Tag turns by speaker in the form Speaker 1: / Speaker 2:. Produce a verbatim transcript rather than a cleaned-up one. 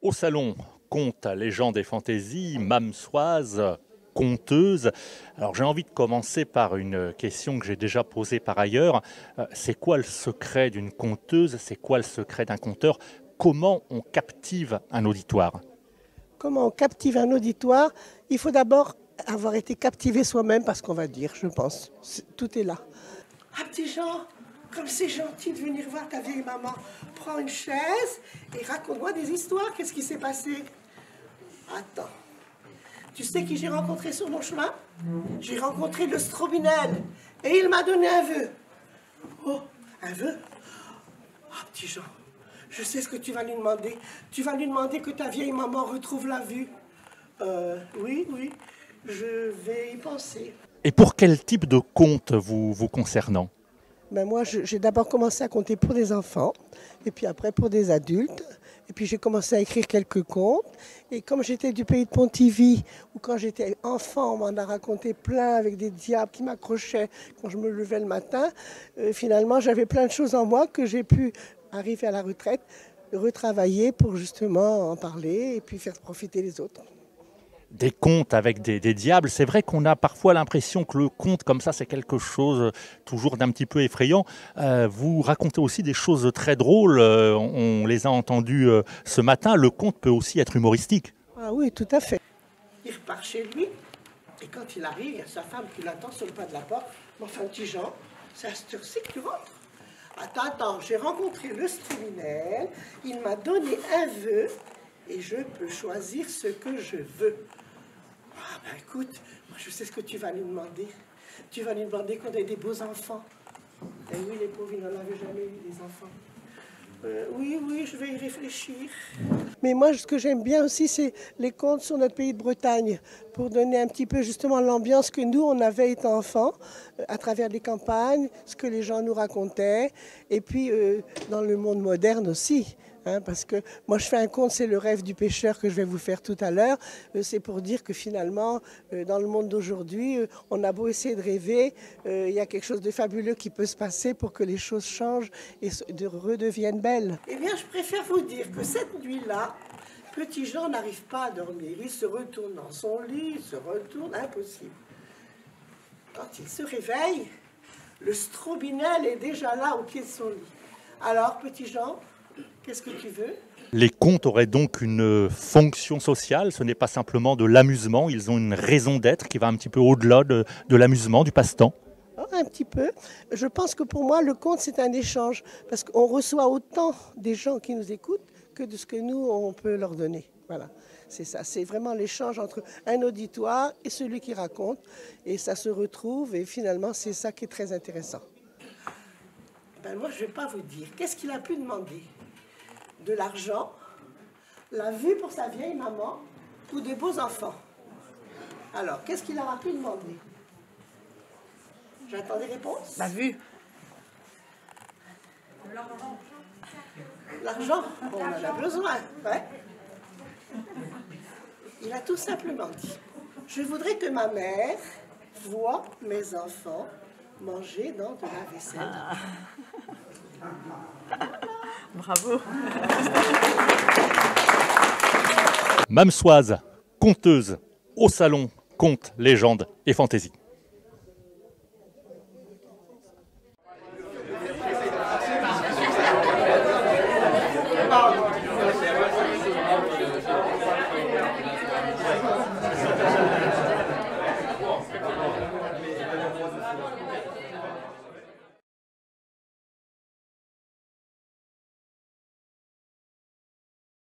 Speaker 1: Au salon, contes, légendes et fantaisies, Mame Soise, conteuse. Alors j'ai envie de commencer par une question que j'ai déjà posée par ailleurs. Euh, C'est quoi le secret d'une conteuse? C'est quoi le secret d'un conteur? Comment on captive un auditoire?
Speaker 2: Comment on captive un auditoire? Il faut d'abord avoir été captivé soi-même par ce qu'on va dire, je pense. C'est- Tout est là. Ah, petit Jean, comme c'est gentil de venir voir ta vieille maman. Prends une chaise et raconte-moi des histoires. Qu'est-ce qui s'est passé? Attends. Tu sais qui j'ai rencontré sur mon chemin? J'ai rencontré le Strobinel et il m'a donné un vœu. Oh, un vœu? Ah, petit Jean, je sais ce que tu vas lui demander. Tu vas lui demander que ta vieille maman retrouve la vue. Euh, oui, oui, je vais y penser.
Speaker 1: Et pour quel type de conte vous vous concernant?
Speaker 2: Ben moi, je- j'ai d'abord commencé à compter pour des enfants, et puis après pour des adultes. Et puis j'ai commencé à écrire quelques contes. Et comme j'étais du pays de Pontivy, où quand j'étais enfant, on m'en a raconté plein avec des diables qui m'accrochaient quand je me levais le matin, euh, finalement j'avais plein de choses en moi que j'ai pu, arriver à la retraite, retravailler pour justement en parler et puis faire profiter les autres.
Speaker 1: Des contes avec des, des diables, c'est vrai qu'on a parfois l'impression que le conte comme ça c'est quelque chose euh, toujours d'un petit peu effrayant. Euh, vous racontez aussi des choses très drôles, euh, on, on les a entendues euh, ce matin. Le conte peut aussi être humoristique.
Speaker 2: Ah oui, tout à fait. Il repart chez lui, et quand il arrive, il y a sa femme qui l'attend sur le pas de la porte. Mais enfin, petit Jean, c'est à cette heure-ci que tu rentres. Attends, attends, j'ai rencontré le Struminel, il m'a donné un vœu, et je peux choisir ce que je veux. Ah ben écoute, moi je sais ce que tu vas lui demander. Tu vas lui demander qu'on ait des beaux enfants. Et oui, les pauvres, ils n'en avaient jamais eu des enfants. Euh, oui, oui, je vais y réfléchir. Mais moi, ce que j'aime bien aussi, c'est les contes sur notre pays de Bretagne, pour donner un petit peu justement l'ambiance que nous, on avait étant enfants, euh, à travers les campagnes, ce que les gens nous racontaient, et puis euh, dans le monde moderne aussi. Hein, parce que moi, je fais un conte, c'est le rêve du pêcheur que je vais vous faire tout à l'heure. Euh, c'est pour dire que finalement, euh, dans le monde d'aujourd'hui, euh, on a beau essayer de rêver, euh, il y a quelque chose de fabuleux qui peut se passer pour que les choses changent et se- de redeviennent belles. Eh bien, je préfère vous dire que cette nuit-là, petit Jean n'arrive pas à dormir. Il se retourne dans son lit, il se retourne, impossible. Quand il se réveille, le Strobinel est déjà là au pied de son lit. Alors, petit Jean, qu'est-ce que tu veux?
Speaker 1: Les contes auraient donc une fonction sociale, ce n'est pas simplement de l'amusement, ils ont une raison d'être qui va un petit peu au-delà de, de l'amusement, du passe-temps.
Speaker 2: Oh, un petit peu. Je pense que pour moi, le conte, c'est un échange. Parce qu'on reçoit autant des gens qui nous écoutent que de ce que nous, on peut leur donner. Voilà, c'est ça. C'est vraiment l'échange entre un auditoire et celui qui raconte. Et ça se retrouve. Et finalement, c'est ça qui est très intéressant. Ben moi, je ne vais pas vous dire. Qu'est-ce qu'il a pu demander? De l'argent, la vue pour sa vieille maman ou des beaux enfants? Alors, qu'est-ce qu'il aura pu demander? J'attends des réponses.
Speaker 3: La vue.
Speaker 2: L'argent, on en a besoin, ouais. Il a tout simplement dit, je voudrais que ma mère voie mes enfants manger dans de la vaisselle.
Speaker 3: Bravo.
Speaker 1: Mame Soise, conteuse, au salon, contes, légendes et fantaisies.